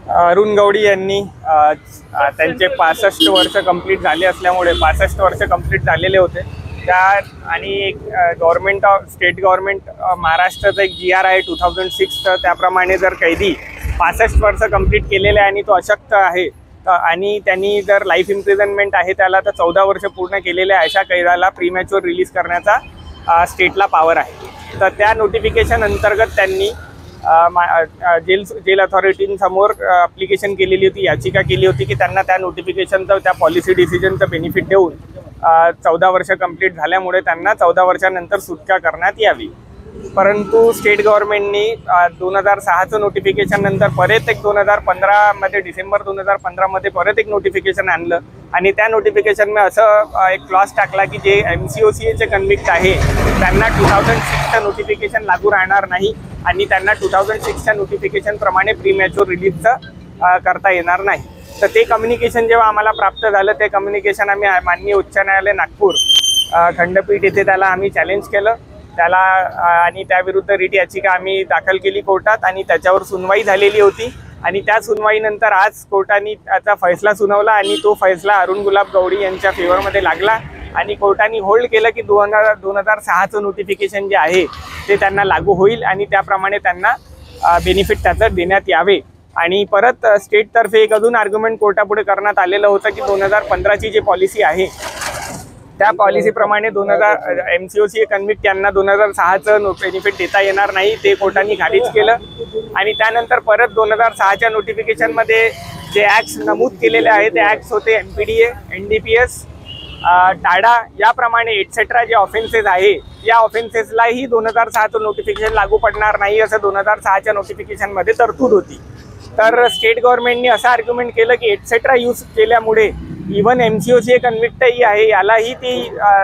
अरुण गवडी यांनी त्यांचे 65 वर्ष कंप्लीट झाले असल्यामुळे 65 वर्ष कंप्लीट झालेले होते त्या आणि एक गव्हर्नमेंट ऑफ स्टेट गव्हर्नमेंट महाराष्ट्राचा एक GR आहे 2006 तर त्याप्रमाणे जर कैदी 65 वर्ष कंप्लीट केलेले आणि तो अशक्त आहे आणि त्यांनी जर लाईफ इम्प्रिझनमेंट आहे त्याला तर 14 वर्ष पूर्ण केलेले अशा कैद्याला प्रीमॅच्युअर रिलीज करण्याचा स्टेटला पॉवर आहे। तर त्या नोटिफिकेशन अंतर्गत त्यांनी जेल अथॉरिटींसमोर ॲप्लिकेशन केलेली होती, याचिका केली होती की त्यांना त्या नोटिफिकेशनचं त्या पॉलिसी डिसिजनचं बेनिफिट देऊन 14 वर्ष कंप्लीट झाल्यामुळे त्यांना 14 वर्षानंतर सुटका करण्यात यावी। परंतु स्टेट गव्हर्नमेंटनी 2006चं नोटिफिकेशन नंतर परत एक 2015 मध्ये डिसेंबर 2015 मध्ये परत एक नोटिफिकेशन आणलं आणि त्या नोटिफिकेशनमध्ये असं एक क्लॉज टाकला की जे MCOCAचे कन्व्हिक्ट आहे त्यांना 2006चं नोटिफिकेशन लागू राहणार नाही आणि त्यांना 2006च्या नोटिफिकेशन प्रमाणे प्रीमॅच्युअर रिलीजचं करता येणार नाही। तर ते कम्युनिकेशन जेव्हा आम्हाला प्राप्त झालं ते कम्युनिकेशन आम्ही माननीय उच्च न्यायालय नागपूर खंडपीठ येथे त्याला आम्ही चॅलेंज केलं त्याला आणि त्याविरुद्ध रिट याचिका आम्ही दाखल केली कोर्टात आणि त्याच्यावर सुनवाई झालेली होती आणि त्या सुनवाईनंतर आज कोर्टाने त्याचा फैसला सुनावला आणि तो फैसला अरुण गुलाब गवडी यांच्या फेवरमध्ये लागला आणि कोर्टाने होल्ड केलं की 2006चं नोटिफिकेशन जे आहे ते त्यांना लागू होईल आणि त्याप्रमाणे त्यांना बेनिफिट त्याचं देण्यात यावे। आणि परत स्टेटतर्फे एक अजून आर्ग्युमेंट कोर्टापुढे करण्यात आलेलं होतं की 2015ची जी पॉलिसी आहे त्या पॉलिसीप्रमाणे MCOCA कन्व्हिक्ट यांना 2006चं बेनिफिट देता येणार नाही ते कोर्टाने खारिज केलं आणि त्यानंतर परत 2006च्या नोटिफिकेशनमध्ये जे ॲक्ट्स नमूद केलेले आहे ते ॲक्ट्स होते MPDA, NDPS, टाडा याप्रमाणे एटसेट्रा जे ऑफेन्सेस आहे या ऑफेन्सेसलाही 2006चं नोटिफिकेशन लागू पडणार नाही असं 2006च्या नोटिफिकेशनमध्ये तरतूद होती। तर स्टेट गव्हर्नमेंटने असं आर्ग्युमेंट केलं की एटसेट्रा यूज केल्यामुळे इवन MCOCA कन्व्हिक्टही आहे यालाही ती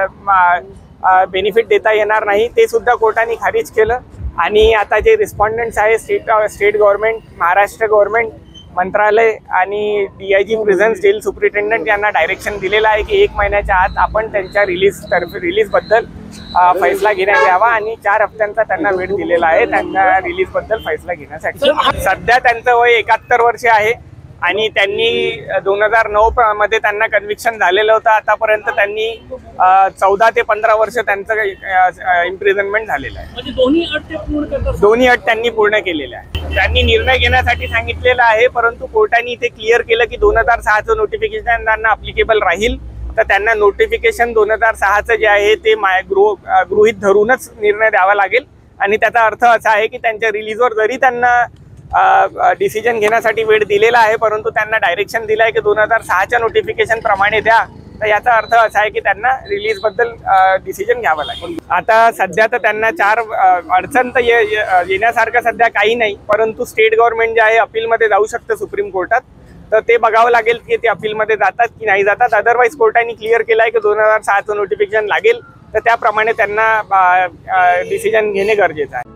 बेनिफिट देता येणार नाही ते सुद्धा कोर्टाने खारिज केलं आणि आता जे रिस्पॉन्डंट्स आहे स्टेट गव्हर्नमेंट, महाराष्ट्र गव्हर्नमेंट, मंत्रालय आणि DIG प्रिझन्स जेल सुप्रिटेंडंट यांना डायरेक्शन दिलेलं आहे की 1 महिन्याच्या आत आपण त्यांच्या रिलीजबद्दल फैसला घेण्यात यावा आणि 4 हफ्त्यांचा त्यांना वेळ दिलेला आहे त्यांना रिलीजबद्दल फैसला घेण्यासाठी। सध्या त्यांचं वय 71 वर्षे आहे आणि त्यांनी 2009 मध्ये त्यांना कन्व्हिक्शन झालेलं होतं। आतापर्यंत त्यांनी 14 ते 15 वर्ष त्यांचं इम्प्रिझनमेंट झालेलं आहे। म्हणजे दोन्ही अट त्यांनी पूर्ण केलेल्या आहे। त्यांनी निर्णय घेण्यासाठी सांगितलेला आहे परंतु कोर्टाने इथे क्लिअर केलं की 2006चं नोटिफिकेशन त्यांना अप्लिकेबल राहील तर त्यांना नोटिफिकेशन 2006चं जे आहे ते गृहीत धरूनच निर्णय द्यावा लागेल आणि त्याचा अर्थ असा आहे की त्यांच्या रिलीजवर जरी त्यांना डिसिजन घेण्यासाठी वेळ दिलेला आहे परंतु त्यांना डायरेक्शन दिलं आहे की 2006च्या नोटिफिकेशन प्रमाणे द्या तर याचा अर्थ असा आहे की त्यांना रिलीजबद्दल डिसिजन घ्यावं लागेल। आता सध्या तर त्यांना 4 अडचण तर येण्यासारखं सध्या काही नाही परंतु स्टेट गव्हर्नमेंट जे आहे अपीलमध्ये जाऊ शकतं सुप्रीम कोर्टात तर ते बघावं लागेल की ते अपीलमध्ये जातात की नाही जातात। अदरवाईज कोर्टाने क्लिअर केलं आहे की 2006चं नोटिफिकेशन लागेल तर त्याप्रमाणे त्यांना डिसिजन घेणे गरजेचं आहे।